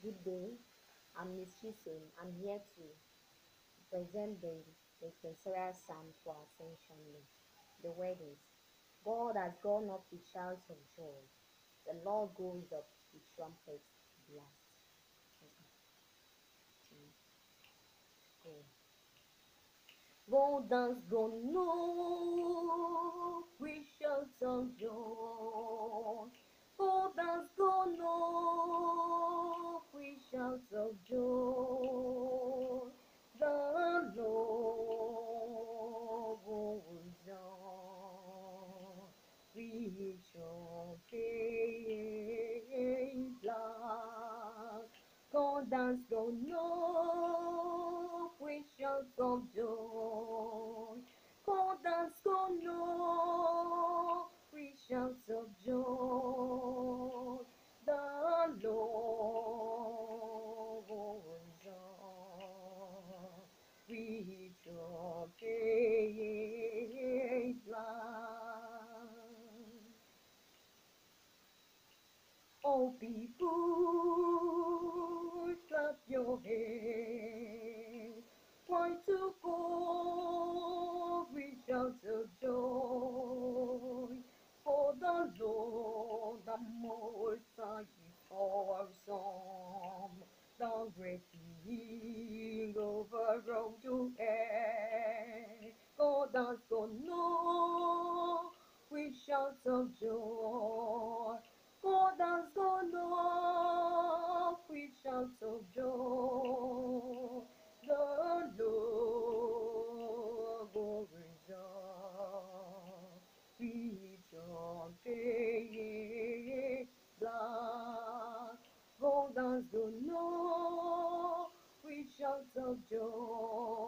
Good day, I'm Miss Chisholm. I'm here to present the Quinceañera Psalm for Ascension Day. The word is, God has gone up with shouts of joy. The Lord goes up with trumpets blast. Go. Go dance, go no, with shouts of joy. Go dance, go no, with shouts of joy. The Lord goes on, with trumpets blast. Go dance, go no, with shouts of joy. Go dance, go no, with shouts of joy. The Lord goes on, with trumpets blast. Oh, people, clap your hands. Why to go with shouts of joy? For the Lord, the Most High, is awesome. The great King overthrown to hell. God has gone no with shouts of joy. God has gone up with shouts of joy. The Lord goes up with trumpet blast. God has gone up with shouts of joy.